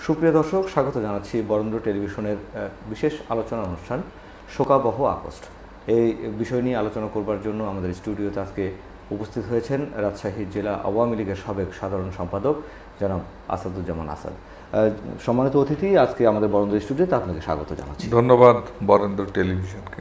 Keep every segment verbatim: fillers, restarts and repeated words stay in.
সুপ্রিয় দর্শক, স্বাগত জানাচ্ছি বরেন্দ্র টেলিভিশনের বিশেষ আলোচনা অনুষ্ঠান শোকাবহ আগস্ট। এই বিষয় নিয়ে আলোচনা করবার জন্য আমাদের স্টুডিওতে আজকে উপস্থিত হয়েছেন রাজশাহী জেলা আওয়ামী লীগের সাবেক সাধারণ সম্পাদক জনাব আসাদুজ্জামান আসাদ। সম্মানিত অতিথি, আজকে আমাদের বরেন্দ্র স্টুডিওতে আপনাকে স্বাগত জানাচ্ছি। ধন্যবাদ বরেন্দ্র টেলিভিশনকে।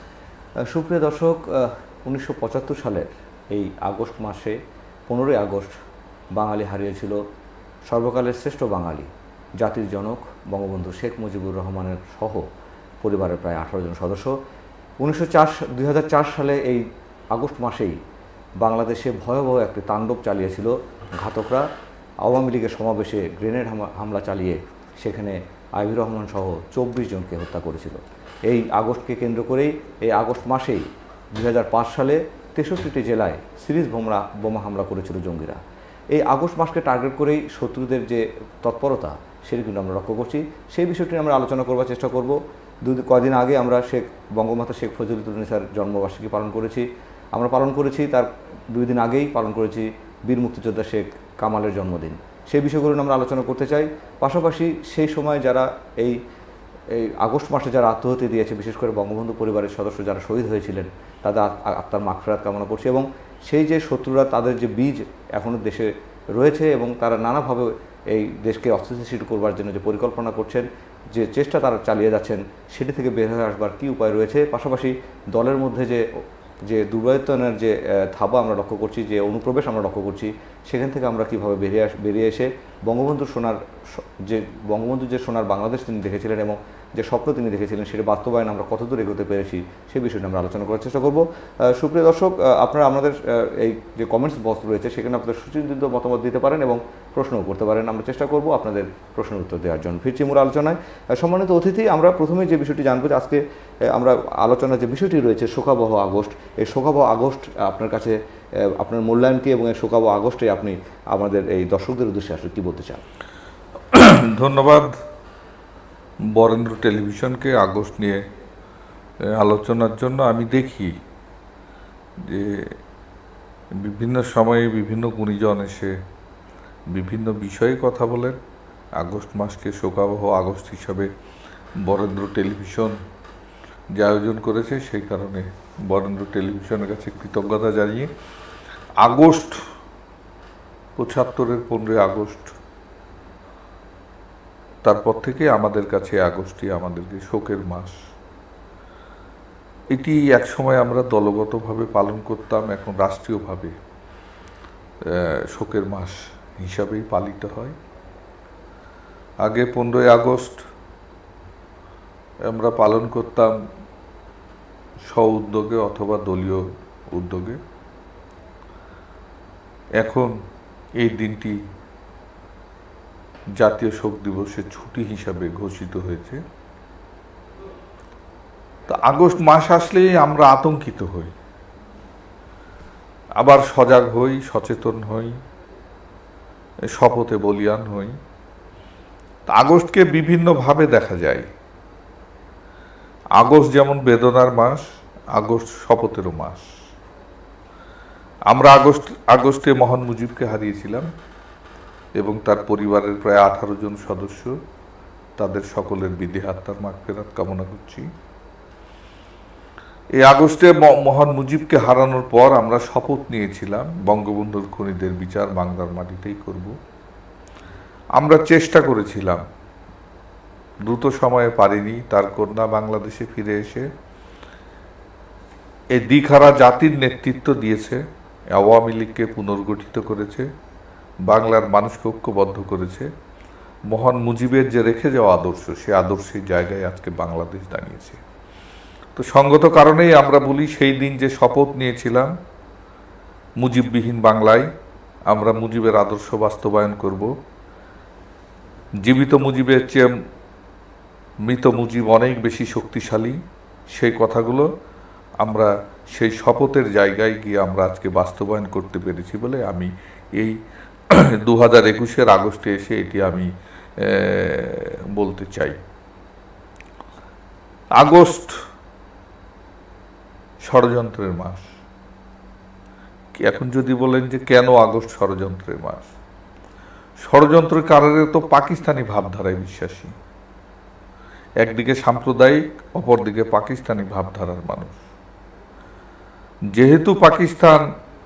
সুপ্রিয় দর্শক, উনিশশো পঁচাত্তর সালের এই আগস্ট মাসে পনেরোই আগস্ট বাঙালি হারিয়েছিল সর্বকালের শ্রেষ্ঠ বাঙালি, জাতির জনক বঙ্গবন্ধু শেখ মুজিবুর রহমানের সহ পরিবারের প্রায় আঠারো জন সদস্য। উনিশশো চার দুই হাজার চার সালে এই আগস্ট মাসেই বাংলাদেশে ভয়াবহ একটি তাণ্ডব চালিয়েছিল ঘাতকরা। আওয়ামী লীগের সমাবেশে গ্রেনেড হামলা চালিয়ে সেখানে আইভি রহমান সহ চব্বিশ জনকে হত্যা করেছিল। এই আগস্টকে কেন্দ্র করেই এই আগস্ট মাসেই দুই হাজার পাঁচ সালে তেষট্টিটি জেলায় সিরিজ বোমা বোমা হামলা করেছিল জঙ্গিরা। এই আগস্ট মাসকে টার্গেট করেই শত্রুদের যে তৎপরতা সেটি কিন্তু আমরা লক্ষ্য করছি। সেই বিষয়টি আমরা আলোচনা করবার চেষ্টা করব। দু কদিন আগে আমরা শেখ বঙ্গমাতা শেখ ফজিলাতুন্নেসার জন্মবার্ষিকী পালন করেছি। আমরা পালন করেছি তার দুই দিন আগেই পালন করেছি বীর মুক্তিযোদ্ধা শেখ কামালের জন্মদিন। সেই বিষয়গুলো আমরা আলোচনা করতে চাই। পাশাপাশি সেই সময় যারা এই এই আগস্ট মাসে যারা আত্মহত্যা দিয়েছে, বিশেষ করে বঙ্গবন্ধু পরিবারের সদস্য যারা শহীদ হয়েছিলেন, তাদের আত্মার মাগফিরাত কামনা করছি। এবং সেই যে শত্রুরা, তাদের যে বীজ এখনও দেশে রয়েছে এবং তারা নানাভাবে এই দেশকে অস্থিতিশীল করবার জন্য যে পরিকল্পনা করছেন, যে চেষ্টা তারা চালিয়ে যাচ্ছেন, সেটি থেকে বের হয়ে আসবার কী উপায় রয়েছে। পাশাপাশি দলের মধ্যে যে যে দুর্বৃত্তায়নের যে থাবা আমরা লক্ষ্য করছি, যে অনুপ্রবেশ আমরা লক্ষ্য করছি, সেখান থেকে আমরা কীভাবে বেরিয়ে আস বেরিয়ে এসে বঙ্গবন্ধুর সোনার যে বঙ্গবন্ধু যে সোনার বাংলাদেশ তিনি দেখেছিলেন এবং যে স্বপ্ন তিনি দেখেছিলেন সেটা বাস্তবায়ন আমরা কতদূর এগোতে পেরেছি সেই বিষয়টা আমরা আলোচনা করার চেষ্টা করব। সুপ্রিয় দর্শক, আপনারা আমাদের এই যে কমেন্টস বক্স রয়েছে সেখানে আপনাদের সুচিন্তিত মতামত দিতে পারেন এবং প্রশ্নও করতে পারেন। আমরা চেষ্টা করব আপনাদের প্রশ্নের উত্তর দেওয়ার জন্য। ফিরছি মূল আলোচনায়। সম্মানিত অতিথি, আমরা প্রথমে যে বিষয়টি জানবো, আজকে আমরা আলোচনার যে বিষয়টি রয়েছে শোকাবহ আগস্ট, এই শোকাবহ আগস্ট আপনার কাছে আপনার মূল্যায়নকে এবং এই শোকাবহ আগস্টে আপনি আমাদের এই দর্শকদের উদ্দেশ্যে আসলে কী বলতে চান? ধন্যবাদ বরেন্দ্র টেলিভিশনকে আগস্ট নিয়ে আলোচনার জন্য। আমি দেখি যে বিভিন্ন সময়ে বিভিন্ন গুণীজন এসে বিভিন্ন বিষয়ে কথা বলেন। আগস্ট মাসকে শোকাবহ আগস্ট হিসাবে বরেন্দ্র টেলিভিশন যে আয়োজন করেছে, সেই কারণে বরেন্দ্র টেলিভিশনের কাছে কৃতজ্ঞতা জানিয়ে আগস্ট পঁচাত্তরের পনেরোই আগস্ট, তারপর থেকে আমাদের কাছে আগস্টই আমাদেরকে শোকের মাস। এটি এক সময় আমরা দলগতভাবে পালন করতাম, এখন রাষ্ট্রীয়ভাবে শোকের মাস হিসাবেই পালিত হয়। আগে পনেরোই আগস্ট আমরা পালন করতাম স্ব উদ্যোগে অথবা দলীয় উদ্যোগে। এখন এই দিনটি জাতীয় শোক দিবসের ছুটি হিসাবে ঘোষিত হয়েছে। তো আগস্ট মাস আসলেই আমরা আতঙ্কিত হই, আবার সজাগ হই, সচেতন হই, শপথে বলিয়ান হই। আগস্টকে বিভিন্নভাবে দেখা যায়। আগস্ট যেমন বেদনার মাস, আগস্ট শপথেরও মাস। আমরা আগস্ট আগস্টে মহান মুজিবকে হারিয়েছিলাম এবং তার পরিবারের প্রায় আঠারো জন সদস্য, তাদের সকলের বিদেহ আত্মার মাগফিরাত কামনা করছি। এই আগস্টে মহান মুজিবকে হারানোর পর আমরা শপথ নিয়েছিলাম বঙ্গবন্ধুর খুনিদের বিচার বাংলার মাটিতেই করব। আমরা চেষ্টা করেছিলাম, দ্রুত সময়ে পারিনি। তার কন্যা বাংলাদেশে ফিরে এসে এই দিকহারা জাতির নেতৃত্ব দিয়েছে, আওয়ামী লীগকে পুনর্গঠিত করেছে, বাংলার মানুষকে ঐক্যবদ্ধ করেছে। মহান মুজিবের যে রেখে যাওয়া আদর্শ, সে আদর্শের জায়গায় আজকে বাংলাদেশ দাঁড়িয়েছে। তো সঙ্গত কারণেই আমরা বলি, সেই দিন যে শপথ নিয়েছিলাম মুজিববিহীন বাংলায় আমরা মুজিবের আদর্শ বাস্তবায়ন করব, জীবিত মুজিবের চেয়ে মৃত মুজিব অনেক বেশি শক্তিশালী, সেই কথাগুলো আমরা সেই শপথের জায়গায় গিয়ে আমরা আজকে বাস্তবায়ন করতে পেরেছি বলে আমি এই দু হাজার একুশের আগস্টে এসে এটি আমি বলতে চাই। আগস্ট ষড়যন্ত্রের মাস। এখন যদি বলেন যে কেন আগস্ট ষড়যন্ত্রের মাস, ষড়যন্ত্রকারীরা তো পাকিস্তানি ভাবধারায় বিশ্বাসী, একদিকে সাম্প্রদায়িক, অপরদিকে পাকিস্তানি ভাবধারার মানুষ। যেহেতু পাকিস্তান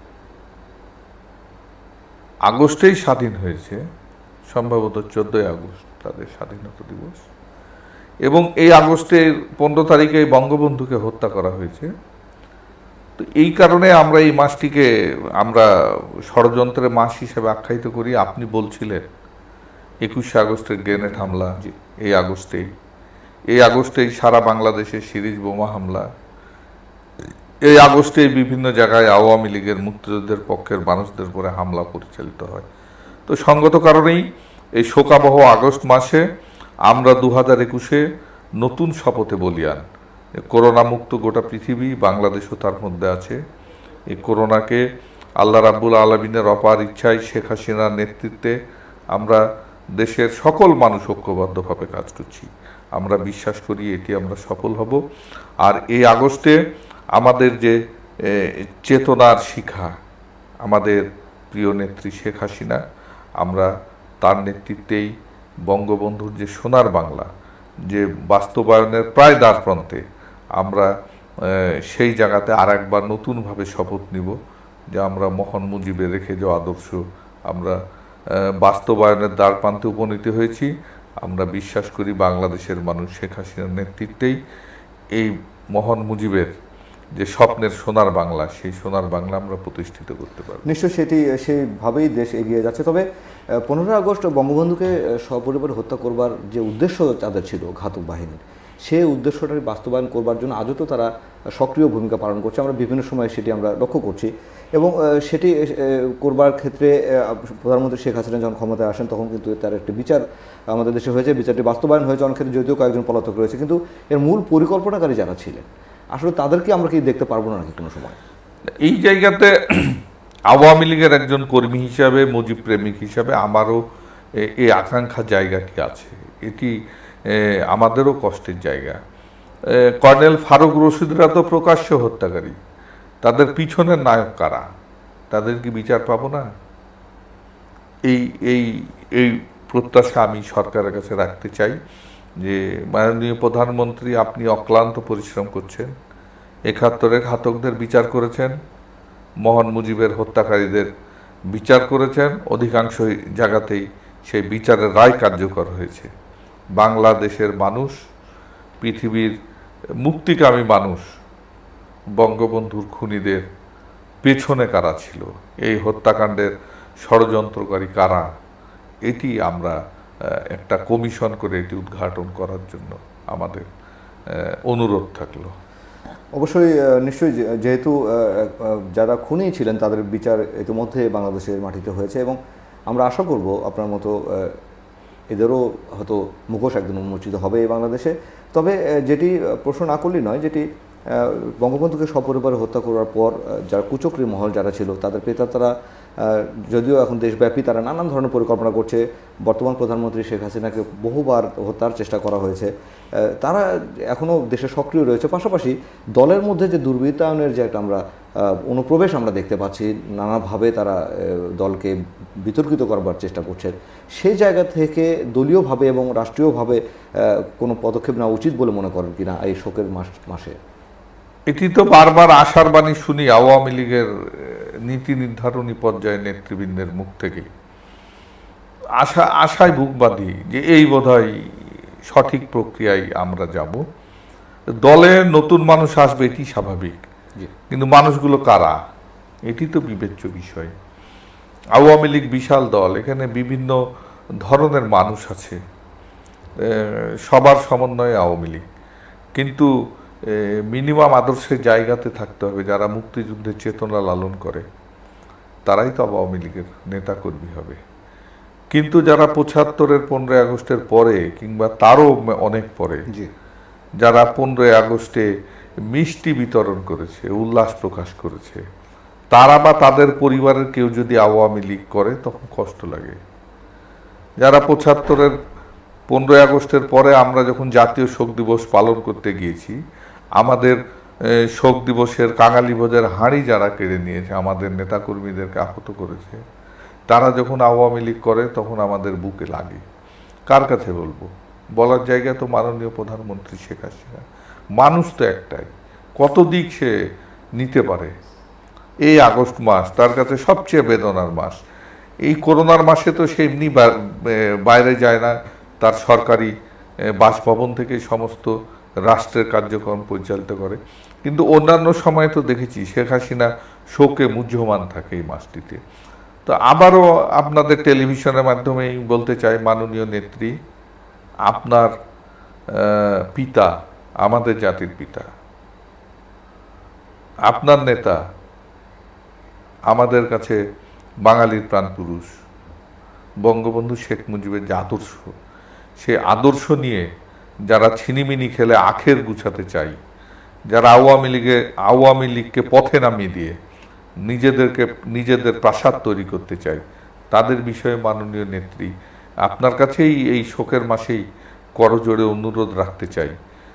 আগস্টেই স্বাধীন হয়েছে, সম্ভবত চোদ্দই আগস্ট তাদের স্বাধীনতা দিবস, এবং এই আগস্টের পনেরো তারিখে বঙ্গবন্ধুকে হত্যা করা হয়েছে। তো এই কারণে আমরা এই মাসটিকে আমরা ষড়যন্ত্রের মাস হিসেবে আখ্যায়িত করি। আপনি বলছিলেন একুশে আগস্টের গ্রেনেড হামলা, এই আগস্টেই এই আগস্টেই সারা বাংলাদেশে সিরিজ বোমা হামলা, এই আগস্টেই বিভিন্ন জায়গায় আওয়ামী লীগের মুক্তিযুদ্ধের পক্ষের মানুষদের উপরে হামলা পরিচালিত হয়। তো সঙ্গত কারণেই এই শোকাবহ আগস্ট মাসে আমরা দু হাজার একুশে নতুন শপথে বলিয়ান, করোনা মুক্ত গোটা পৃথিবী, বাংলাদেশও তার মধ্যে আছে। এই করোনাকে আল্লাহ রাব্বুল আলামিনের অপার ইচ্ছায় শেখ হাসিনার নেতৃত্বে আমরা দেশের সকল মানুষ ঐক্যবদ্ধভাবে কাজ করছি। আমরা বিশ্বাস করি এটি আমরা সফল হব। আর এই আগস্টে আমাদের যে চেতনার শিখা, আমাদের প্রিয় নেত্রী শেখ হাসিনা, আমরা তার নেতৃত্বেই বঙ্গবন্ধুর যে সোনার বাংলা, যে বাস্তবায়নের প্রায় দ্বার প্রান্তে, আমরা সেই জায়গাতে আর একবার নতুনভাবে শপথ নিব যে আমরা মহান মুজিবের রেখে যাওয়া আদর্শ আমরা বাস্তবায়নের দ্বার প্রান্তে উপনীত হয়েছি। আমরা বিশ্বাস করি বাংলাদেশের মানুষ শেখ হাসিনার নেতৃত্বেই এই মহান মুজিবের যে স্বপ্নের সোনার বাংলা, সেই সোনার বাংলা আমরা প্রতিষ্ঠিত করতে পারব। নিশ্চয়ই সেটি সেইভাবেই দেশ এগিয়ে যাচ্ছে। তবে পনেরোই আগস্ট বঙ্গবন্ধুকে সপরিবারে হত্যা করবার যে উদ্দেশ্য তাদের ছিল ঘাতক বাহিনীর, সেই উদ্দেশ্যটাকে বাস্তবায়ন করবার জন্য আজও তো তারা সক্রিয় ভূমিকা পালন করছে। আমরা বিভিন্ন সময় সেটি আমরা লক্ষ্য করছি, এবং সেটি করবার ক্ষেত্রে প্রধানমন্ত্রী শেখ হাসিনা যখন ক্ষমতায় আসেন তখন কিন্তু তার একটি বিচার আমাদের দেশে হয়েছে, বিচারটি বাস্তবায়ন হয়েছে অনেক ক্ষেত্রে, যদিও কয়েকজন পলাতক রয়েছে, কিন্তু এর মূল পরিকল্পনাকারী যারা ছিলেন আসলে তাদেরকে আমরা কি দেখতে পারবো না নাকি কোনো সময়? এই জায়গাতে আওয়ামী লীগের একজন কর্মী হিসাবে, মুজিব প্রেমিক হিসাবে আমারও এই আকাঙ্ক্ষা জায়গাটি আছে। এটি আমাদেরও কষ্টের জায়গা। কর্নেল ফারুক রশিদরা তো প্রকাশ্য হত্যাকারী, তাদের পিছনের নায়ক কারা? তাদের কি বিচার পাবো না? এই এই এই প্রত্যাশা আমি সরকারের কাছে রাখতে চাই যে মাননীয় প্রধানমন্ত্রী, আপনি অক্লান্ত পরিশ্রম করছেন, একাত্তরের ঘাতকদের বিচার করেছেন, মহান মুজিবের হত্যাকারীদের বিচার করেছেন, অধিকাংশ জায়গাতেই সেই বিচারের রায় কার্যকর হয়েছে। বাংলাদেশের মানুষ, পৃথিবীর মুক্তিকামী মানুষ বঙ্গবন্ধুর খুনিদের পেছনে কারা ছিল, এই হত্যাকাণ্ডের ষড়যন্ত্রকারী কারা, এটি আমরা একটা কমিশন করে এটি উদ্ঘাটন করার জন্য আমাদের অনুরোধ থাকলো। অবশ্যই, নিশ্চয়ই, যেহেতু যারা খুনি ছিলেন তাদের বিচার ইতিমধ্যে বাংলাদেশের মাটিতে হয়েছে, এবং আমরা আশা করব আপনার মতো এদেরও হয়তো মুখোশ একদিন উন্মোচিত হবে এই বাংলাদেশে। তবে যেটি প্রশ্ন না করলেই নয়, যেটি বঙ্গবন্ধুকে সপরিবারে হত্যা করার পর যারা কুচক্রী মহল যারা ছিল, তাদের প্রেতাত্মারা যদিও এখন দেশব্যাপী তারা নানান ধরনের পরিকল্পনা করছে, বর্তমান প্রধানমন্ত্রী শেখ হাসিনাকে বহুবার হত্যার চেষ্টা করা হয়েছে, তারা এখনও দেশে সক্রিয় রয়েছে। পাশাপাশি দলের মধ্যে যে দুর্বৃত্তায়নের যে একটা আমরা অনুপ্রবেশ আমরা দেখতে পাচ্ছি, নানাভাবে তারা দলকে বিতর্কিত করবার চেষ্টা করছে, সেই জায়গা থেকে দলীয়ভাবে এবং রাষ্ট্রীয়ভাবে কোনো পদক্ষেপ নেওয়া উচিত বলে মনে করেন কিনা এই শোকের মাস মাসে? এটি তো বারবার আশার বাণী শুনি আওয়ামী লীগের নীতি নির্ধারণী পর্যায়ে নেতৃবৃন্দের মুখ থেকে। আশা আশায় বুক বাঁধি যে এই বোধহয় সঠিক প্রক্রিয়ায় আমরা যাব। দলে নতুন মানুষ আসবে, এটি স্বাভাবিক, কিন্তু মানুষগুলো কারা এটি তো বিবেচ্য বিষয়। আওয়ামী লীগ বিশাল দল, এখানে বিভিন্ন ধরনের মানুষ আছে, সবার সমন্বয়ে আওয়ামী লীগ, কিন্তু মিনিমাম আদর্শের জায়গাতে থাকতে হবে। যারা মুক্তিযুদ্ধের চেতনা লালন করে তারাই তো আওয়ামী লীগের নেতাকর্মী হবে। কিন্তু যারা পঁচাত্তরের পনেরোই আগস্টের পরে কিংবা তারও অনেক পরে, যারা পনেরোই আগস্টে মিষ্টি বিতরণ করেছে, উল্লাস প্রকাশ করেছে, তারা বা তাদের পরিবারের কেউ যদি আওয়ামী লীগ করে তখন কষ্ট লাগে। যারা পঁচাত্তরের পনেরোই আগস্টের পরে আমরা যখন জাতীয় শোক দিবস পালন করতে গিয়েছি, আমাদের শোক দিবসের কাঙালি ভোজের হাঁড়ি যারা কেড়ে নিয়েছে, আমাদের নেতাকর্মীদেরকে আহত করেছে, তারা যখন আওয়ামী লীগ করে তখন আমাদের বুকে লাগে। কার কাছে বলবো? বলার জায়গায় তো মাননীয় প্রধানমন্ত্রী শেখ হাসিনা। মানুষ তো একটাই, কত দিক সে নিতে পারে। এই আগস্ট মাস তার কাছে সবচেয়ে বেদনার মাস। এই করোনার মাসে তো সে এমনি বাইরে যায় না, তার সরকারি বাসভবন থেকে সমস্ত রাষ্ট্রের কার্যক্রম পরিচালিত করে। কিন্তু অন্যান্য সময় তো দেখেছি শেখ হাসিনা শোকে মুহ্যমান থাকে এই মাসটিতে। তো আবারও আপনাদের টেলিভিশনের মাধ্যমেই বলতে চাই, মাননীয় নেত্রী, আপনার পিতা আমাদের জাতির পিতা, আপনার নেতা আমাদের কাছে বাঙালির প্রাণপুরুষ বঙ্গবন্ধু শেখ মুজিবের যে আদর্শ, সে আদর্শ নিয়ে যারা ছিনিমিনি খেলে আখের গুছাতে চাই, যারা আওয়ামী লীগে আওয়ামী লীগকে পথে নামিয়ে দিয়ে নিজেদেরকে নিজেদের প্রাসাদ তৈরি করতে চাই, তাদের বিষয়ে মাননীয় নেত্রী আপনার কাছেই এই শোকের মাসেই করজোড়ে অনুরোধ রাখতে চাই,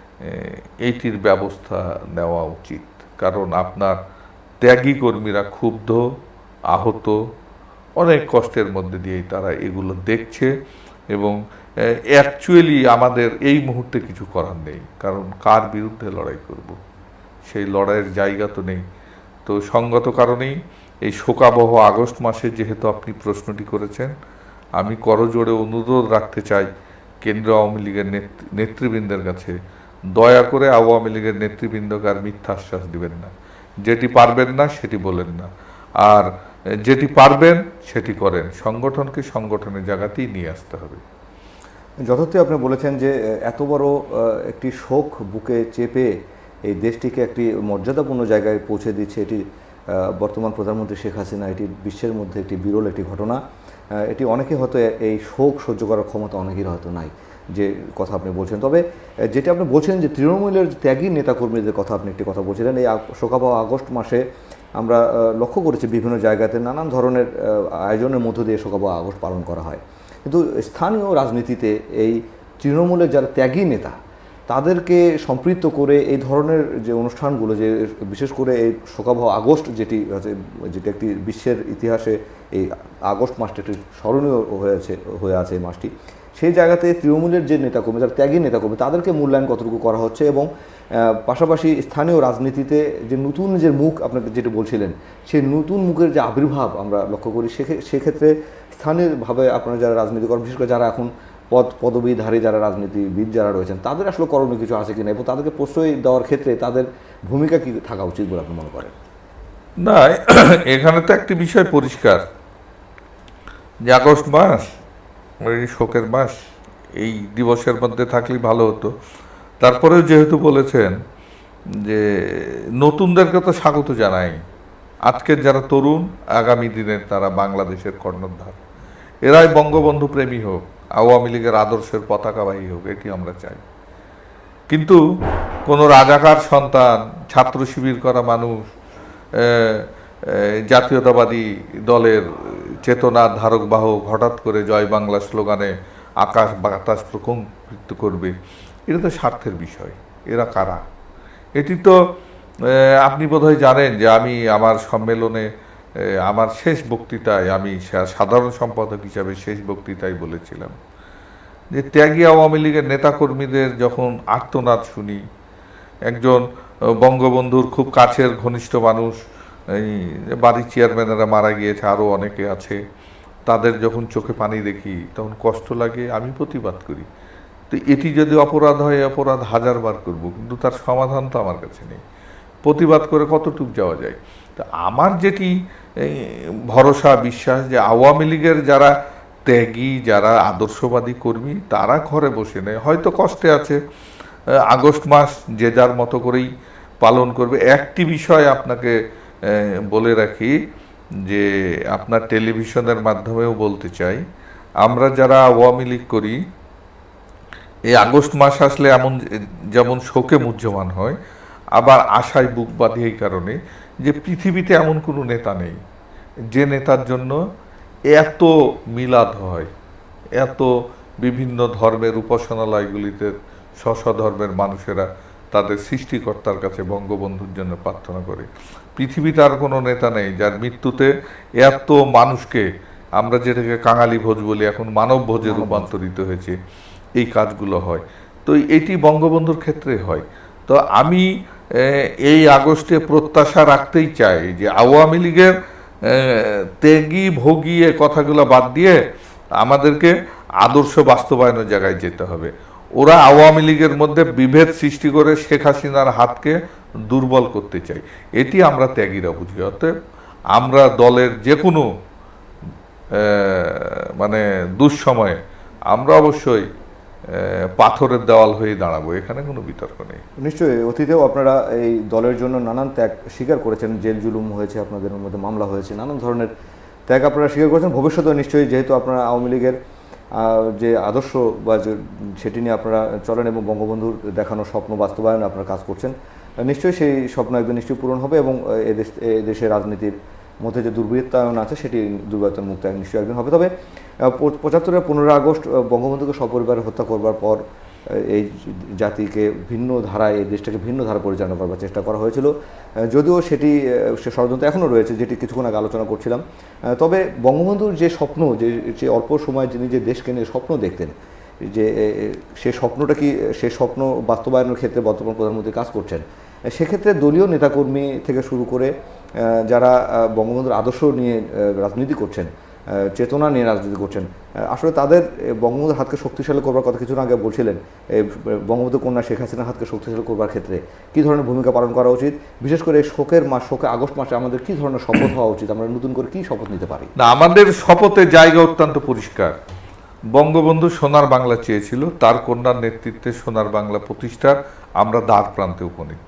এইটির ব্যবস্থা নেওয়া উচিত। কারণ আপনার ত্যাগী কর্মীরা ক্ষুব্ধ, আহত, অনেক কষ্টের মধ্যে দিয়েই তারা এগুলো দেখছে এবং অ্যাকচুয়ালি আমাদের এই মুহূর্তে কিছু করার নেই। কারণ কার বিরুদ্ধে লড়াই করব, সেই লড়াইয়ের জায়গা তো নেই। তো সঙ্গত কারণেই এই শোকাবহ আগস্ট মাসে যেহেতু আপনি প্রশ্নটি করেছেন, আমি করজোড়ে অনুরোধ রাখতে চাই কেন্দ্রীয় আওয়ামী লীগের নেতৃবৃন্দের কাছে, দয়া করে আওয়ামী লীগের নেতৃবৃন্দকে আর মিথ্যা আশ্বাস দিবেন না। যেটি পারবেন না সেটি বলেন না, আর যেটি পারবেন সেটি করেন। সংগঠনকে সংগঠনের জায়গাতেই নিয়ে আসতে হবে। যথার্থ আপনি বলেছেন যে এত বড় একটি শোক বুকে চেপে এই দেশটিকে একটি মর্যাদাপূর্ণ জায়গায় পৌঁছে দিচ্ছে এটি বর্তমান প্রধানমন্ত্রী শেখ হাসিনা। এটি বিশ্বের মধ্যে একটি বিরল একটি ঘটনা। এটি অনেকে হয়তো এই শোক সহ্য করার ক্ষমতা অনেকের হয়তো নাই, যে কথা আপনি বলছেন। তবে যেটা আপনি বলছেন যে তৃণমূলের ত্যাগী নেতাকর্মীদের কথা আপনি একটি কথা বলছিলেন, এই শোকাবহ আগস্ট মাসে আমরা লক্ষ্য করেছি বিভিন্ন জায়গাতে নানান ধরনের আয়োজনের মধ্য দিয়ে শোকাবহ আগস্ট পালন করা হয়। কিন্তু স্থানীয় রাজনীতিতে এই তৃণমূলের যারা ত্যাগী নেতা তাদেরকে সম্পৃক্ত করে এই ধরনের যে অনুষ্ঠানগুলো, যে বিশেষ করে এই শোকাবহ আগস্ট যেটি হচ্ছে যেটি একটি বিশ্বের ইতিহাসে এই আগস্ট মাসটি একটি স্মরণীয় হয়েছে হয়ে আছে এই মাসটি, সেই জায়গাতে তৃণমূলের যে নেতাকর্মী, যারা ত্যাগী নেতাকর্মী, তাদেরকে মূল্যায়ন কতটুকু করা হচ্ছে এবং পাশাপাশি স্থানীয় রাজনীতিতে যে নতুন যে মুখ আপনাকে যেটা বলছিলেন, সেই নতুন মুখের যে আবির্ভাব আমরা লক্ষ্য করি, সেক্ষেত্রে স্থানীয়ভাবে আপনারা যারা রাজনীতি করেন, বিশেষ করে যারা এখন পদ পদবীধারী যারা রাজনীতিবিদ যারা রয়েছেন, তাদের আসলে করণীয় কিছু আছে কিনা এবং তাদেরকে প্রশ্রয় দেওয়ার ক্ষেত্রে তাদের ভূমিকা কি থাকা উচিত বলে আপনি মনে করেন? না, এখানে তো একটি বিষয় পরিষ্কার যে আগস্ট মাস এই শোকের মাস, এই দিবসের মধ্যে থাকলেই ভালো হতো। তারপরেও যেহেতু বলেছেন যে নতুনদেরকে তো স্বাগত জানাই, আজকের যারা তরুণ আগামী দিনের তারা বাংলাদেশের কর্ণধার, এরাই বঙ্গবন্ধু প্রেমী হোক, আওয়ামী লীগের আদর্শের পতাকাবাহী হোক, এটি আমরা চাই। কিন্তু কোনো রাজাকার সন্তান, ছাত্র শিবির করা মানুষ, জাতীয়তাবাদী দলের চেতনা ধারক বাহক হঠাৎ করে জয় বাংলা স্লোগানে আকাশ বাতাস প্রকম্পিত করবে, এটা তো স্বার্থের বিষয়। এরা কারা? এটি তো আপনি বোধহয় জানেন যে আমি আমার সম্মেলনে আমার শেষ বক্তৃতায় আমি সাধারণ সম্পাদক হিসাবে শেষ বক্তৃতায় বলেছিলাম যে ত্যাগী আওয়ামী লীগের নেতাকর্মীদের যখন আর্তনাদ শুনি, একজন বঙ্গবন্ধুর খুব কাছের ঘনিষ্ঠ মানুষ, এই বাড়ির চেয়ারম্যানেরা মারা গিয়েছে, আরও অনেকে আছে, তাদের যখন চোখে পানি দেখি তখন কষ্ট লাগে, আমি প্রতিবাদ করি। তো এটি যদি অপরাধ হয়, অপরাধ হাজারবার করব, কিন্তু তার সমাধান তো আমার কাছে নেই। প্রতিবাদ করে কতটুকু যাওয়া যায়? তা আমার যেটি ভরসা বিশ্বাস যে আওয়ামী লীগের যারা ত্যাগী, যারা আদর্শবাদী কর্মী, তারা ঘরে বসে নেয়, হয়তো কষ্টে আছে, আগস্ট মাস যে যার মতো করেই পালন করবে। একটি বিষয় আপনাকে বলে রাখি যে আপনার টেলিভিশনের মাধ্যমেও বলতে চাই, আমরা যারা আওয়ামী লীগ করি, এই আগস্ট মাস আসলে এমন যেমন শোকে মুহ্যমান হয়, আবার আশায় বুক বাঁধে এই কারণে যে পৃথিবীতে এমন কোনো নেতা নেই যে নেতার জন্য এত মিলাদ হয়, এত বিভিন্ন ধর্মের উপাসনালয়গুলিতে স্ব ধর্মের মানুষেরা তাদের সৃষ্টিকর্তার কাছে বঙ্গবন্ধুর জন্য প্রার্থনা করে। পৃথিবীতে আর কোনো নেতা নেই যার মৃত্যুতে এত মানুষকে আমরা যেটাকে কাঙালি ভোজ বলি এখন মানব ভোজে রূপান্তরিত হয়েছে, এই কাজগুলো হয়। তো এটি বঙ্গবন্ধুর ক্ষেত্রে হয়। তো আমি এই আগস্টে প্রত্যাশা রাখতেই চাই যে আওয়ামী লীগের ত্যাগী ভোগী এ কথাগুলো বাদ দিয়ে আমাদেরকে আদর্শ বাস্তবায়নের জায়গায় যেতে হবে। ওরা আওয়ামী লীগের মধ্যে বিভেদ সৃষ্টি করে শেখ হাসিনার হাতকে দুর্বল করতে চাই, এটি আমরা ত্যাগীরা বুঝি। অতএব আমরা দলের যে কোনো মানে দুঃসময়ে আমরা অবশ্যই পাথরের দেওয়াল হয়ে দাঁড়াবো, এখানে কোনো বিতর্ক নেই। নিশ্চয়ই অতীতেও আপনারা এই দলের জন্য নানান ত্যাগ স্বীকার করেছেন, জেল জুলুম হয়েছে, আপনাদের মধ্যে মামলা হয়েছে, নানান ধরনের ত্যাগ আপনারা স্বীকার করেছেন। ভবিষ্যতেও নিশ্চয়ই, যেহেতু আপনারা আওয়ামী লীগের যে আদর্শ বা সেটি নিয়ে আপনারা চলেন এবং বঙ্গবন্ধুর দেখানো স্বপ্ন বাস্তবায়নে আপনারা কাজ করছেন, নিশ্চয়ই সেই স্বপ্ন একদিন নিশ্চয়ই পূরণ হবে এবং এদেশ এদেশের রাজনীতির মধ্যে যে দুর্বৃত্তায়ন আছে সেটি দুর্বৃত্তায়ন মুক্ত নিশ্চয়ই একদিন হবে। তবে পঁচাত্তরের পনেরোই আগস্ট বঙ্গবন্ধুকে সপরিবারে হত্যা করবার পর এই জাতিকে ভিন্ন ধারায়, এই দেশটাকে ভিন্ন ধারা পরিচালনা করবার চেষ্টা করা হয়েছিল, যদিও সেটি সে ষড়যন্ত্র এখনও রয়েছে, যেটি কিছুক্ষণ আগে আলোচনা করছিলাম। তবে বঙ্গবন্ধুর যে স্বপ্ন, যে যে অল্প সময় যিনি যে দেশকে নিয়ে স্বপ্ন দেখতেন, যে সে স্বপ্নটা কি, সে স্বপ্ন বাস্তবায়নের ক্ষেত্রে বর্তমান প্রধানমন্ত্রী কাজ করছেন। সেক্ষেত্রে দলীয় নেতাকর্মী থেকে শুরু করে যারা বঙ্গবন্ধুর আদর্শ নিয়ে রাজনীতি করছেন, চেতনা নিয়ে রাজনীতি করছেন, আসলে তাদের বঙ্গবন্ধুর হাতকে শক্তিশালী করবার কথা কিছুদিন আগে বলছিলেন। বঙ্গবন্ধু কন্যা শেখ হাসিনার হাতকে শক্তিশালী করবার ক্ষেত্রে কী ধরনের ভূমিকা পালন করা উচিত, বিশেষ করে শোকের মাস, শোকে আগস্ট মাসে আমাদের কী ধরনের শপথ হওয়া উচিত, আমরা নতুন করে কী শপথ নিতে পারি? না, আমাদের শপথের জায়গা অত্যন্ত পরিষ্কার। বঙ্গবন্ধু সোনার বাংলা চেয়েছিল, তার কন্যার নেতৃত্বে সোনার বাংলা প্রতিষ্ঠার আমরা দ্বার প্রান্তে উপনীত।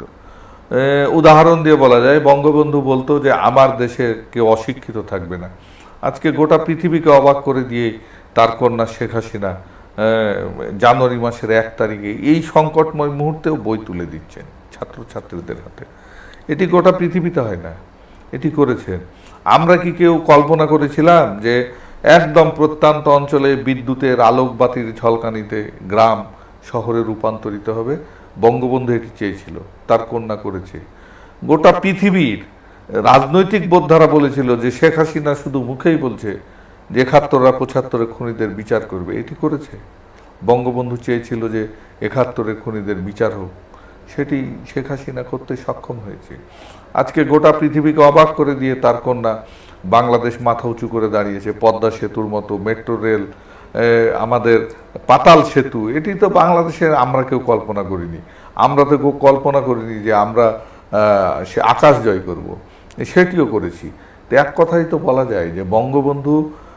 উদাহরণ দিয়ে বলা যায়, বঙ্গবন্ধু বলতো যে আমার দেশে কেউ অশিক্ষিত থাকবে না। আজকে গোটা পৃথিবীকে অবাক করে দিয়ে তার কন্যা শেখ হাসিনা জানুয়ারি মাসের এক তারিখে এই সংকটময় মুহূর্তেও বই তুলে দিচ্ছেন ছাত্রছাত্রীদের হাতে। এটি গোটা পৃথিবীতে হয় না, এটি করেছেন। আমরা কি কেউ কল্পনা করেছিলাম যে একদম প্রত্যন্ত অঞ্চলে বিদ্যুতের আলোকবাতির ঝলকানিতে গ্রাম শহরে রূপান্তরিত হবে? বঙ্গবন্ধু এটি চেয়েছিল, তার কন্যা করেছে। গোটা পৃথিবীর রাজনৈতিক বোদ্ধারা বলেছিল যে শেখ হাসিনা শুধু মুখেই বলছে যে একাত্তররা পঁচাত্তরের খুনিদের বিচার করবে, এটি করেছে। বঙ্গবন্ধু চেয়েছিল যে একাত্তরের খুনিদের বিচার হোক, সেটি শেখ হাসিনা করতে সক্ষম হয়েছে। আজকে গোটা পৃথিবীকে অবাক করে দিয়ে তার কন্যা বাংলাদেশ মাথা উঁচু করে দাঁড়িয়েছে। পদ্মা সেতুর মতো, মেট্রো রেল, আমাদের পাতাল সেতু, এটি তো বাংলাদেশের আমরা কেউ কল্পনা করিনি। আমরা তো কেউ কল্পনা করিনি যে আমরা সে আকাশ জয় করব, সেটিও করেছি। তো এক কথাই তো বলা যায় যে বঙ্গবন্ধু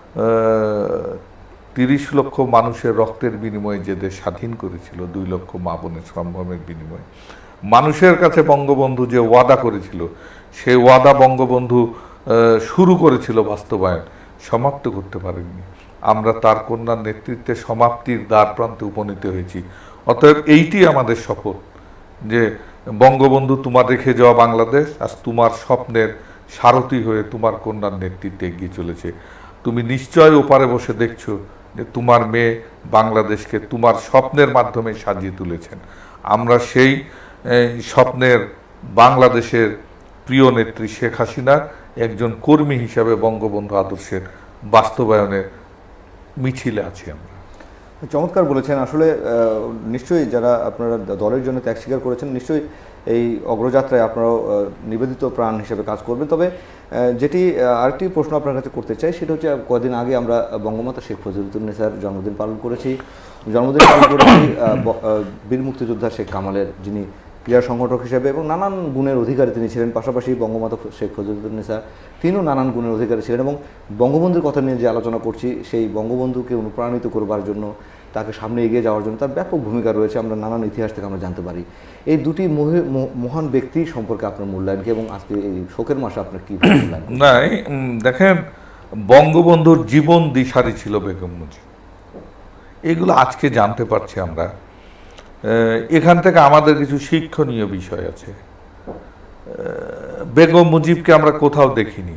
তিরিশ লক্ষ মানুষের রক্তের বিনিময়ে যে দেশ স্বাধীন করেছিল, দুই লক্ষ মা বোনের সম্ভ্রমের বিনিময়ে, মানুষের কাছে বঙ্গবন্ধু যে ওয়াদা করেছিল, সেই ওয়াদা বঙ্গবন্ধু শুরু করেছিল বাস্তবায়ন, সমাপ্ত করতে পারেননি। আমরা তার কন্যার নেতৃত্বে সমাপ্তির দ্বার প্রান্তে উপনীত হয়েছি। অতএব এইটি আমাদের শপথ যে বঙ্গবন্ধু তোমার রেখে যাওয়া বাংলাদেশ আজ তোমার স্বপ্নের সারথি হয়ে তোমার কন্যার নেতৃত্বে এগিয়ে চলেছে। তুমি নিশ্চয় ওপারে বসে দেখছো যে তোমার মেয়ে বাংলাদেশকে তোমার স্বপ্নের মাধ্যমে সাজিয়ে তুলেছেন। আমরা সেই স্বপ্নের বাংলাদেশের প্রিয় নেত্রী শেখ হাসিনার একজন কর্মী হিসাবে বঙ্গবন্ধু আদর্শের বাস্তবায়নের মিছিলে আছি আমরা। চমৎকার বলেছেন। আসলে নিশ্চয়ই যারা আপনারা দলের জন্য ত্যাগ স্বীকার করেছেন, নিশ্চয়ই এই অগ্রযাত্রায় আপনারাও নিবেদিত প্রাণ হিসেবে কাজ করবেন। তবে যেটি আরেকটি প্রশ্ন আপনার কাছে করতে চাই, সেটা হচ্ছে কদিন আগে আমরা বঙ্গমাতা শেখ ফজিলাতুন্নেসার জন্মদিন পালন করেছি। জন্মদিন পালন করেছি বীর মুক্তিযোদ্ধা শেখ কামালের, যিনি ক্রীড়া সংগঠক হিসেবে এবং নানান গুণের অধিকারী তিনি ছিলেন। পাশাপাশি বঙ্গমাতা শেখ ফজিলাতুন্নেসা তিনিও নানান গুণের অধিকারী ছিলেন। এবং বঙ্গবন্ধুর কথা নিয়ে যে আলোচনা করছি, সেই বঙ্গবন্ধুকে অনুপ্রাণিত করবার জন্য, তাকে সামনে এগিয়ে যাওয়ার জন্য তার ব্যাপক ভূমিকা রয়েছে, আমরা নানান ইতিহাস থেকে আমরা জানতে পারি। এই দুটি মহান ব্যক্তি সম্পর্কে আপনার মূল্যায়ন কি, এবং আজকে এই শোকের মাসে আপনার কি মূল্যায়ন? না, দেখেন, বঙ্গবন্ধুর জীবন দিশারি ছিল বেগম মুজিব, এগুলো আজকে জানতে পারছি আমরা। এখান থেকে আমাদের কিছু শিক্ষণীয় বিষয় আছে। বেগম মুজিবকে আমরা কোথাও দেখিনি,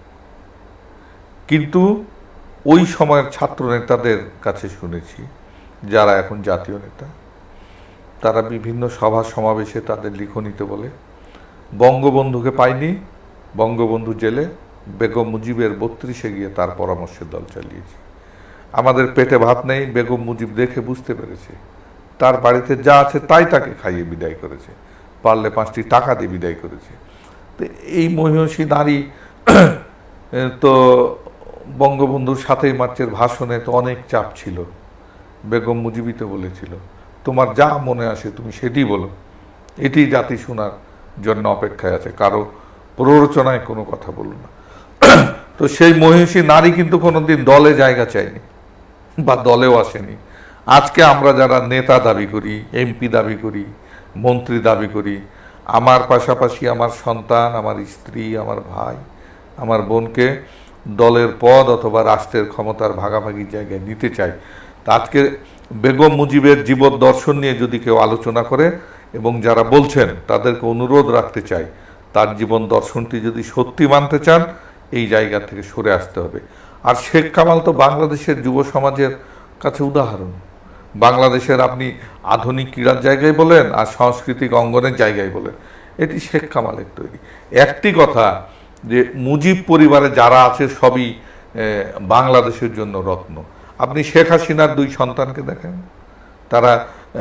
কিন্তু ওই সময়ের ছাত্র নেতাদের কাছে শুনেছি, যারা এখন জাতীয় নেতা, তারা বিভিন্ন সভা সমাবেশে তাদের লিখনীতে বলে বঙ্গবন্ধুকে পাইনি, বঙ্গবন্ধু জেলে, বেগম মুজিবের বত্রিশে গিয়ে তার পরামর্শে দল চালিয়েছি। আমাদের পেটে ভাত নেই, বেগম মুজিব দেখে বুঝতে পেরেছে, তার বাড়িতে যা আছে তাই তাকে খাইয়ে বিদায় করেছে, পারলে পাঁচটি টাকা দিয়ে বিদায় করেছে। তো এই মহিষী নারী তো বঙ্গবন্ধুর সাতই মার্চের ভাষণে তো অনেক চাপ ছিল, বেগম মুজিবই তো বলেছিল তোমার যা মনে আসে তুমি সেটি বলো, এটি জাতি শোনার জন্য অপেক্ষায় আছে, কারো প্ররোচনায় কোনো কথা বলো না। তো সেই মহিষী নারী কিন্তু কোনোদিন দলে জায়গা চায়নি বা দলেও আসেনি। আজকে আমরা যারা নেতা দাবি করি, এমপি দাবি করি, মন্ত্রী দাবি করি, আমার পাশাপাশি আমার সন্তান, আমার স্ত্রী, আমার ভাই, আমার বোনকে দলের পদ অথবা রাষ্ট্রের ক্ষমতার ভাগাভাগি জায়গায় নিতে চাই। তা আজকে বেগম মুজিবের জীবন দর্শন নিয়ে যদি কেউ আলোচনা করে এবং যারা বলছেন তাদেরকে অনুরোধ রাখতে চাই, তার জীবন দর্শনটি যদি সত্যি মানতে চান এই জায়গা থেকে সরে আসতে হবে। আর শেখ কামাল তো বাংলাদেশের যুব সমাজের কাছে উদাহরণ। বাংলাদেশের আপনি আধুনিক ক্রীড়ার জায়গায় বলেন আর সাংস্কৃতিক অঙ্গনের জায়গায় বলেন, এটি শেখ কামালের তৈরি। একটি কথা যে মুজিব পরিবারে যারা আছে সবই বাংলাদেশের জন্য রত্ন। আপনি শেখ হাসিনার দুই সন্তানকে দেখেন, তারা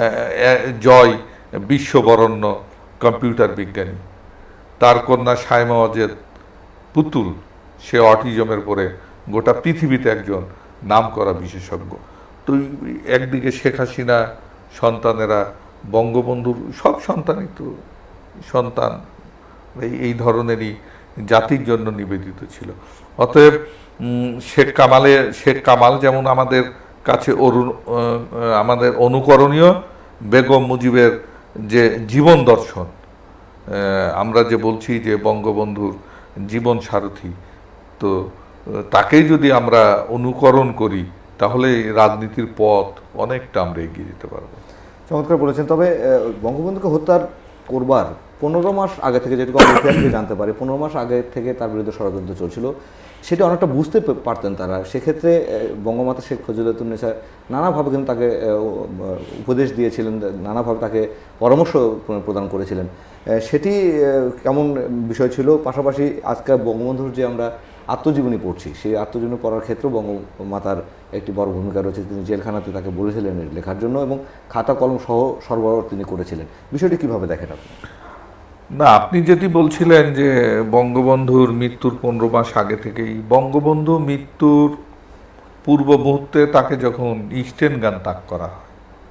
জয় বিশ্ববরণ্য কম্পিউটার বিজ্ঞানী, তার কন্যা সায়মা ওয়াজেদ পুতুল, সে অটিজমের পরে গোটা পৃথিবীতে একজন নামকরা বিশেষজ্ঞ। তো একদিকে শেখ হাসিনা সন্তানেরা বঙ্গবন্ধুর সব সন্তানই তো সন্তান এই এই ধরনেরই জাতির জন্য নিবেদিত ছিল। অতএব শেখ কামালের শেখ কামাল যেমন আমাদের কাছে অরু আমাদের অনুকরণীয়, বেগম মুজিবের যে জীবন দর্শন, আমরা যে বলছি যে বঙ্গবন্ধুর জীবন সারথি, তো তাকেই যদি আমরা অনুকরণ করি তাহলে রাজনীতির পথ অনেকটা আমরা এগিয়ে যেতে পারবো। চমৎকার বলেছেন। তবে বঙ্গবন্ধুকে হত্যার করবার পনেরো মাস আগে থেকে, যেটুকু আমরা ইতিহাস থেকে জানতে পারি, পনেরো মাস আগে থেকে তার বিরুদ্ধে ষড়যন্ত্র চলছিল, সেটা অনেকটা বুঝতে পারতেন তারা। সেক্ষেত্রে বঙ্গমাতা শেখ ফজিলাতুন্নেসা নানাভাবে কিন্তু তাকে উপদেশ দিয়েছিলেন, নানাভাবে তাকে পরামর্শ প্রদান করেছিলেন। সেটি কেমন বিষয় ছিল। পাশাপাশি আজকে বঙ্গবন্ধুর যে আমরা আত্মজীবনী পড়ছি, সেই আত্মজীবনী পড়ার ক্ষেত্রেও বঙ্গমাতার একটি বড় ভূমিকা রয়েছে। তিনি জেলখানাতে তাকে বলেছিলেন লেখার জন্য এবং খাতা কলম সহ সরবরাহ তিনি করেছিলেন। বিষয়টি কিভাবে দেখেন আপনি? না, আপনি যেটি বলছিলেন যে বঙ্গবন্ধুর মৃত্যুর পনেরো মাস আগে থেকেই, বঙ্গবন্ধু মৃত্যুর পূর্ব মুহূর্তে তাকে যখন ইস্টার্ন গান ত্যাগ করা হয়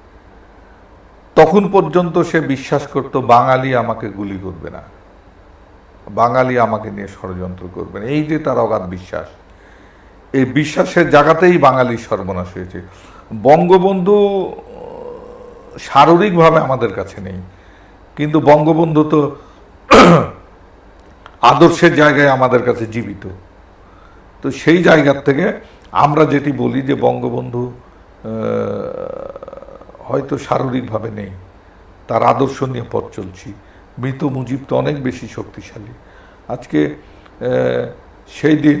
তখন পর্যন্ত সে বিশ্বাস করত বাঙালি আমাকে গুলি করবে না, বাঙালি আমাকে নিয়ে ষড়যন্ত্র করবে না। এই যে তার অগাধ বিশ্বাস, এই বিশ্বাসের জায়গাতেই বাঙালির সর্বনাশ হয়েছে। বঙ্গবন্ধু শারীরিকভাবে আমাদের কাছে নেই, কিন্তু বঙ্গবন্ধু তো আদর্শের জায়গায় আমাদের কাছে জীবিত। তো সেই জায়গার থেকে আমরা যেটি বলি যে বঙ্গবন্ধু হয়তো শারীরিকভাবে নেই, তার আদর্শ নিয়ে পথ চলছি। মৃত মুজিব তো অনেক বেশি শক্তিশালী। আজকে সেই দিন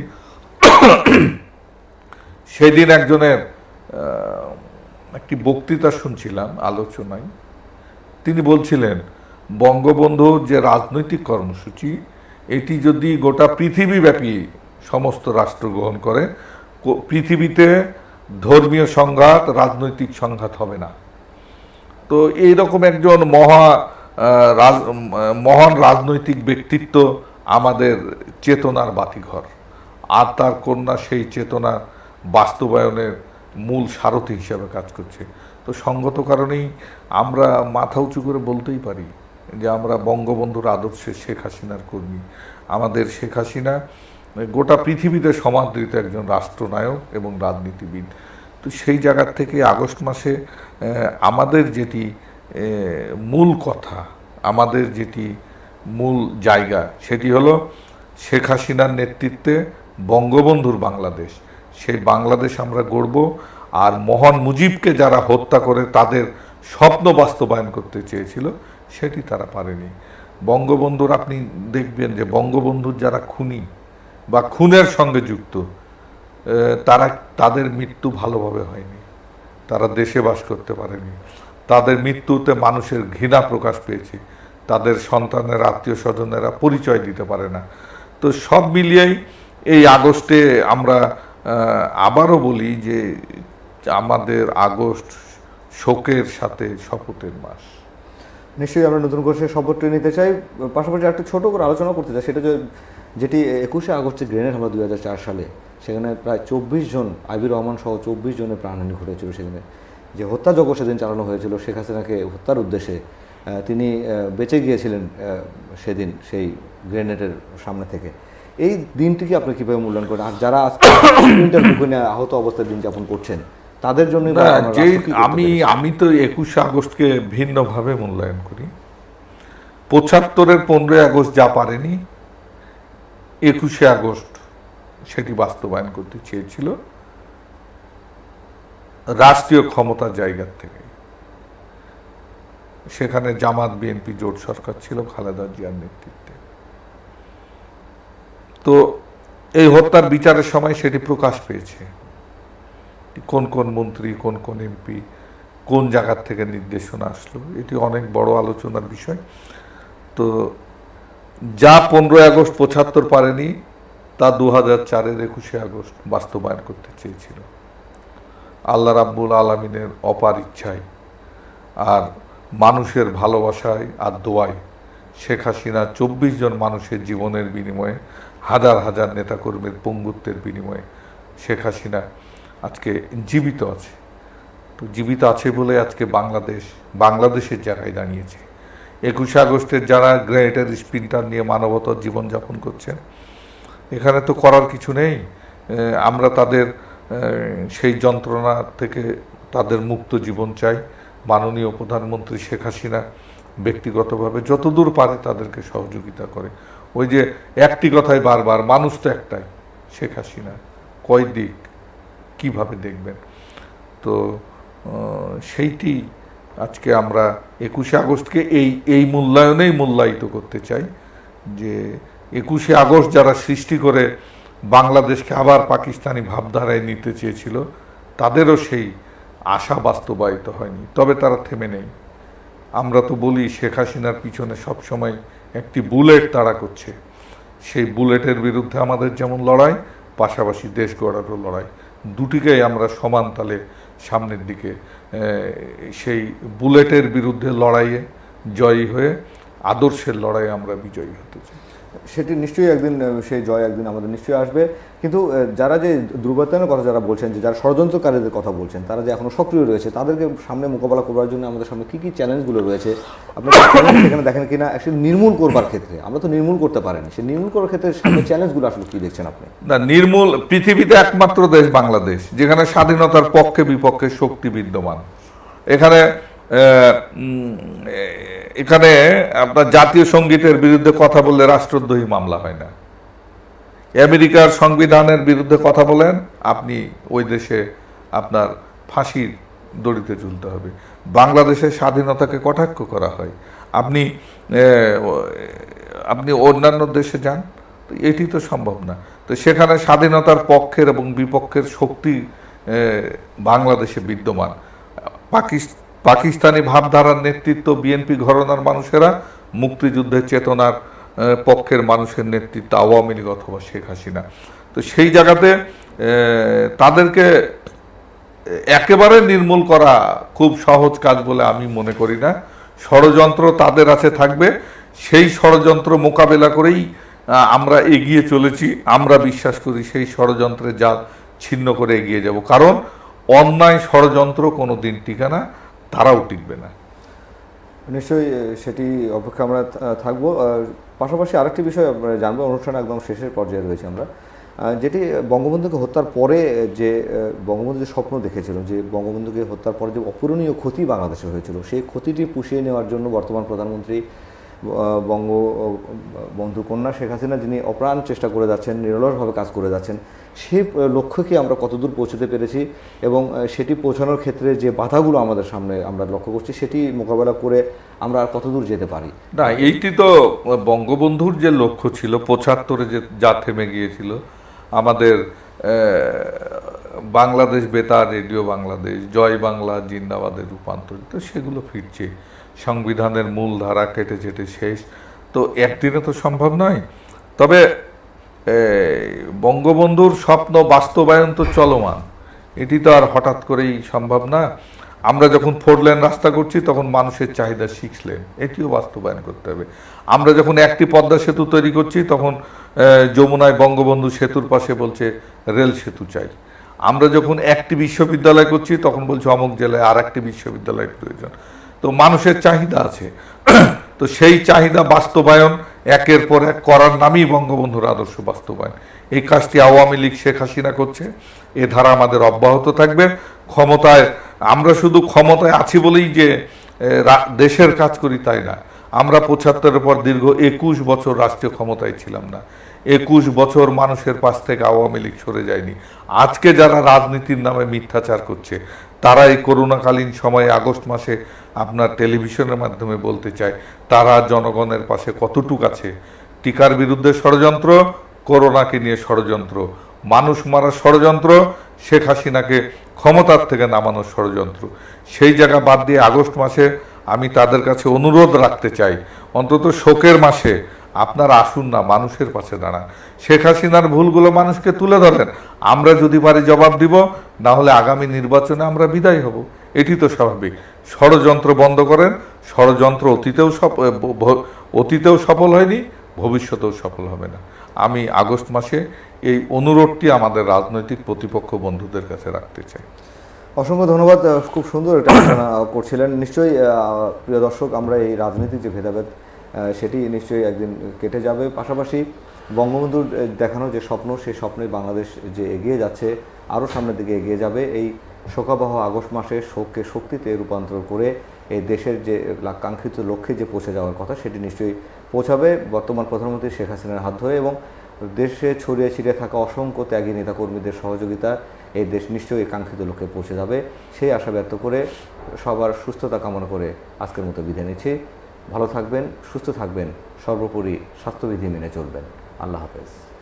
সেই দিন একজনের একটি বক্তৃতা শুনছিলাম আলোচনায়, তিনি বলছিলেন বঙ্গবন্ধুর যে রাজনৈতিক কর্মসূচি, এটি যদি গোটা পৃথিবীব্যাপী সমস্ত রাষ্ট্র গ্রহণ করে, পৃথিবীতে ধর্মীয় সংঘাত, রাজনৈতিক সংঘাত হবে না। তো এইরকম একজন মহা মহান রাজনৈতিক ব্যক্তিত্ব আমাদের চেতনার বাতিঘর, আর তার কন্যা সেই চেতনা বাস্তবায়নের মূল সারথি হিসাবে কাজ করছে। তো সঙ্গত কারণেই আমরা মাথা উঁচু করে বলতেই পারি যে আমরা বঙ্গবন্ধুর আদর্শে শেখ হাসিনার কর্মী। আমাদের শেখ হাসিনা গোটা পৃথিবীতে সমাদৃত একজন রাষ্ট্রনায়ক এবং রাজনীতিবিদ। তো সেই জায়গার থেকে আগস্ট মাসে আমাদের যেটি মূল কথা, আমাদের যেটি মূল জায়গা, সেটি হলো শেখ হাসিনার নেতৃত্বে বঙ্গবন্ধুর বাংলাদেশ। সেই বাংলাদেশ আমরা গড়ব। আর মহান মুজিবকে যারা হত্যা করে তাদের স্বপ্ন বাস্তবায়ন করতে চেয়েছিল, সেটি তারা পারেনি। বঙ্গবন্ধুর আপনি দেখবেন যে বঙ্গবন্ধুর যারা খুনি বা খুনের সঙ্গে যুক্ত, তারা তাদের মৃত্যু ভালোভাবে হয়নি, তারা দেশে বাস করতে পারেনি, তাদের মৃত্যুতে মানুষের ঘৃণা প্রকাশ পেয়েছে, তাদের সন্তানের আত্মীয় স্বজনেরা পরিচয় দিতে পারে না। তো সব মিলিয়েই এই আগস্টে আমরা আবারও বলি যে আমাদের আগস্ট শোকের সাথে শপথের মাস। নিশ্চয়ই আমরা নতুন করে শপথটি নিতে চাই, পাশাপাশি একটা ছোট করে আলোচনা করতে চাই, সেটা যেটি একুশে আগস্টে গ্রেনেড হামলা দুই হাজার চার সালে, সেখানে প্রায় চব্বিশ জন আইবির রহমান সহ চব্বিশ জনের প্রাণহানি ঘটেছিল। সেখানে যে হত্যাযজ্ঞ সেদিন চালানো হয়েছিল শেখ হাসিনাকে হত্যার উদ্দেশ্যে, তিনি বেঁচে গিয়েছিলেন সেদিন সেই গ্রেনেডের সামনে থেকে। এই দিনটিকে আপনি কীভাবে মূল্যায়ন করেন? আর যারা আজকে আহত অবস্থায় দিন যাপন করছেন তাদের জন্য যে আমি আমি তো একুশে আগস্টকে ভিন্নভাবে মূল্যায়ন করি। পঁচাত্তরের পনেরোই আগস্ট যা পারেনি, একুশে আগস্ট সেটি বাস্তবায়ন করতে চেয়েছিল রাষ্ট্রীয় ক্ষমতার জায়গার থেকে। সেখানে জামাত বিএনপি জোট সরকার ছিল খালেদা জিয়ার নেতৃত্বে। তো এই হত্যার বিচারের সময় সেটি প্রকাশ পেয়েছে, কোন কোন মন্ত্রী, কোন কোন এমপি, কোন জায়গার থেকে নির্দেশনা আসলো, এটি অনেক বড় আলোচনার বিষয়। তো যা পনেরোই আগস্ট পঁচাত্তর পারেনি, তা দু হাজার চারের একুশে আগস্ট বাস্তবায়ন করতে চেয়েছিল আল্লাহ রাব্বুল আলামিনের অপার ইচ্ছায় আর মানুষের ভালোবাসায় আর দোয়ায়। শেখ হাসিনা চব্বিশ জন মানুষের জীবনের বিনিময়ে, হাজার হাজার নেতাকর্মীর পঙ্গুত্বের বিনিময়ে শেখ হাসিনা আজকে জীবিত আছে। তো জীবিত আছে বলে আজকে বাংলাদেশ বাংলাদেশের জায়গায় দাঁড়িয়েছে। একুশে আগস্টের যারা গ্রেনেডের স্পিনটার নিয়ে মানবতার জীবনযাপন করছেন, এখানে তো করার কিছু নেই। আমরা তাদের সেই যন্ত্রণা থেকে তাদের মুক্ত জীবন চাই। মাননীয় প্রধানমন্ত্রী শেখ হাসিনা ব্যক্তিগতভাবে যতদূর পারে তাদেরকে সহযোগিতা করে। ওই যে একটি কথাই বারবার, মানুষ তো একটাই, শেখ হাসিনা কয় দিক কিভাবে দেখবেন। তো সেইটি আজকে আমরা একুশে আগস্টকে এই এই মূল্যায়নেই মূল্যায়িত করতে চাই যে একুশে আগস্ট যারা সৃষ্টি করে বাংলাদেশকে আবার পাকিস্তানি ভাবধারায় নিতে চেয়েছিল, তাদেরও সেই আশা বাস্তবায়িত হয়নি। তবে তারা থেমে নেই। আমরা তো বলি শেখ হাসিনার পিছনে সবসময় একটি বুলেট তাড়া করছে। সেই বুলেটের বিরুদ্ধে আমাদের যেমন লড়াই, পাশাপাশি দেশ গড়ারও লড়াই, দুটিকেই আমরা সমান তালে সামনের দিকে সেই বুলেটের বিরুদ্ধে লড়াইয়ে জয়ী হয়ে আদর্শের লড়াইয়ে আমরা বিজয়ী হতে চাই। সেটি নিশ্চয়ই একদিন, সেই জয় একদিন আমাদের নিশ্চয়ই আসবে। কিন্তু যারা যে দুর্বৃত্তায়নের কথা যারা বলছেন, যে যারা ষড়যন্ত্রকারীদের কথা বলছেন, তারা যে এখনো সক্রিয় রয়েছে, তাদেরকে সামনে মোকাবেলা করার জন্য আমাদের সামনে কী কী চ্যালেঞ্জগুলো রয়েছে আপনারা সেখানে দেখেন কিনা? একটু নির্মূল করবার ক্ষেত্রে আমরা তো নির্মূল করতে পারিনি, সেই নির্মূল করার ক্ষেত্রে সামনে চ্যালেঞ্জগুলো আসলে কী দেখছেন আপনি? না, নির্মূল পৃথিবীতে একমাত্র দেশ বাংলাদেশ যেখানে স্বাধীনতার পক্ষে বিপক্ষে শক্তি বিদ্যমান। এখানে এখানে আপনার জাতীয় সঙ্গীতের বিরুদ্ধে কথা বললে রাষ্ট্রদ্রোহী মামলা হয় না। আমেরিকার সংবিধানের বিরুদ্ধে কথা বলেন, আপনি ওই দেশে আপনার ফাঁসির দড়িতে ঝুলতে হবে। বাংলাদেশের স্বাধীনতাকে কটাক্ষ করা হয়। আপনি আপনি অন্যান্য দেশে যান, তো এটি তো সম্ভব না। তো সেখানে স্বাধীনতার পক্ষের এবং বিপক্ষের শক্তি বাংলাদেশে বিদ্যমান। পাকিস্তান পাকিস্তানি ভাবধারার নেতৃত্ব বিএনপি ঘরানার মানুষেরা, মুক্তিযুদ্ধের চেতনার পক্ষের মানুষের নেতৃত্ব আওয়ামী লীগ অথবা শেখ হাসিনা। তো সেই জায়গাতে তাদেরকে একেবারে নির্মূল করা খুব সহজ কাজ বলে আমি মনে করি না। ষড়যন্ত্র তাদের আছে, থাকবে। সেই ষড়যন্ত্র মোকাবেলা করেই আমরা এগিয়ে চলেছি। আমরা বিশ্বাস করি সেই ষড়যন্ত্রের জাল ছিন্ন করে এগিয়ে যাব, কারণ অন্যায় ষড়যন্ত্র কোনো দিন টিকে না, তারাও টিকবে না। নিশ্চয়ই সেটি অপেক্ষা আমরা থাকবো। পাশাপাশি আরেকটি বিষয় জানবো, অনুষ্ঠান একদম শেষের পর্যায়ে রয়েছে আমরা, যেটি বঙ্গবন্ধুকে হত্যার পরে যে বঙ্গবন্ধু যে স্বপ্ন দেখেছিল, যে বঙ্গবন্ধুকে হত্যার পরে যে অপূরণীয় ক্ষতি বাংলাদেশে হয়েছিল, সেই ক্ষতিটি পুষিয়ে নেওয়ার জন্য বর্তমান প্রধানমন্ত্রী বঙ্গবন্ধু কন্যা শেখ হাসিনা, যিনি অপ্রাণ চেষ্টা করে যাচ্ছেন, নিরলসভাবে কাজ করে যাচ্ছেন, সেই লক্ষ্যকে আমরা কতদূর পৌঁছতে পেরেছি এবং সেটি পৌঁছানোর ক্ষেত্রে যে বাধাগুলো আমাদের সামনে আমরা লক্ষ্য করছি, সেটি মোকাবেলা করে আমরা আর কতদূর যেতে পারি? না, এইটি তো বঙ্গবন্ধুর যে লক্ষ্য ছিল, পঁচাত্তরে যে যা থেমে গিয়েছিল, আমাদের বাংলাদেশ বেতার, রেডিও বাংলাদেশ, জয় বাংলা, জিন্দাবাদের রূপান্তরিত, সেগুলো ফিরছে। সংবিধানের মূল ধারা কেটে চেটে শেষ, তো একদিনে তো সম্ভব নয়। তবে বঙ্গবন্ধুর স্বপ্ন বাস্তবায়ন তো চলমান, এটি তো আর হঠাৎ করেই সম্ভব না। আমরা যখন ফোর লেন রাস্তা করছি তখন মানুষের চাহিদা সিক্স লেন, এটিও বাস্তবায়ন করতে হবে। আমরা যখন একটি পদ্মা সেতু তৈরি করছি তখন যমুনায় বঙ্গবন্ধু সেতুর পাশে বলছে রেল সেতু চাই। আমরা যখন একটি বিশ্ববিদ্যালয় করছি তখন বলছে অমুক জেলায় আর একটি বিশ্ববিদ্যালয় প্রয়োজন। তো মানুষের চাহিদা আছে, তো সেই চাহিদা বাস্তবায়ন একের পর এক করার নামই বঙ্গবন্ধুর আদর্শ বাস্তবায়ন। এই কাজটি আওয়ামী লীগ শেখ হাসিনা করছে, এ ধারা আমাদের অব্যাহত থাকবে। ক্ষমতায় আমরা শুধু ক্ষমতায় আছি বলেই যে দেশের কাজ করি তাই না, আমরা পঁচাত্তরের পর দীর্ঘ একুশ বছর রাষ্ট্রীয় ক্ষমতায় ছিলাম না, একুশ বছর মানুষের পাশ থেকে আওয়ামী লীগ সরে যায়নি। আজকে যারা রাজনীতির নামে মিথ্যাচার করছে তারা এই করোনাকালীন সময়ে আগস্ট মাসে আপনার টেলিভিশনের মাধ্যমে বলতে চায় তারা জনগণের পাশে কতটুক আছে। টিকার বিরুদ্ধে ষড়যন্ত্র, করোনাকে নিয়ে ষড়যন্ত্র, মানুষ মারার ষড়যন্ত্র, শেখ হাসিনাকে ক্ষমতার থেকে নামানোর ষড়যন্ত্র। সেই জায়গা বাদ দিয়ে আগস্ট মাসে আমি তাদের কাছে অনুরোধ রাখতে চাই, অন্তত শোকের মাসে আপনারা আসুন না, মানুষের পাশে দাঁড়ান, শেখ হাসিনার ভুলগুলো মানুষকে তুলে ধরেন। আমরা যদি পারি জবাব দিব, না হলে আগামী নির্বাচনে আমরা বিদায় হব, এটি তো স্বাভাবিক। ষড়যন্ত্র বন্ধ করেন, ষড়যন্ত্র অতীতেও অতীতেও সফল হয়নি, ভবিষ্যতেও সফল হবে না। আমি আগস্ট মাসে এই অনুরোধটি আমাদের রাজনৈতিক প্রতিপক্ষ বন্ধুদের কাছে রাখতে চাই। অসংখ্য ধন্যবাদ, খুব সুন্দর একটা আলোচনা করছিলেন। নিশ্চয়ই প্রিয় দর্শক, আমরা এই রাজনৈতিক যে ভেদাভেদ সেটি নিশ্চয়ই একদিন কেটে যাবে। পাশাপাশি বঙ্গবন্ধুর দেখানো যে স্বপ্ন, সেই স্বপ্নে বাংলাদেশ যে এগিয়ে যাচ্ছে, আরও সামনের দিকে এগিয়ে যাবে। এই শোকাবহ আগস্ট মাসে শোককে শক্তিতে রূপান্তর করে এই দেশের যে কাঙ্ক্ষিত লক্ষ্যে যে পৌঁছে যাওয়ার কথা সেটি নিশ্চয়ই পৌঁছাবে বর্তমান প্রধানমন্ত্রী শেখ হাসিনার হাত ধরে, এবং দেশে ছড়িয়ে ছিটিয়ে থাকা অসংখ্য ত্যাগী নেতাকর্মীদের সহযোগিতা এই দেশ নিশ্চয়ই কাঙ্ক্ষিত লক্ষ্যে পৌঁছে যাবে। সেই আশা ব্যক্ত করে সবার সুস্থতা কামনা করে আজকের মতো বিদায় নিচ্ছি। ভালো থাকবেন, সুস্থ থাকবেন, সর্বোপরি স্বাস্থ্যবিধি মেনে চলবেন। আল্লাহ হাফেজ।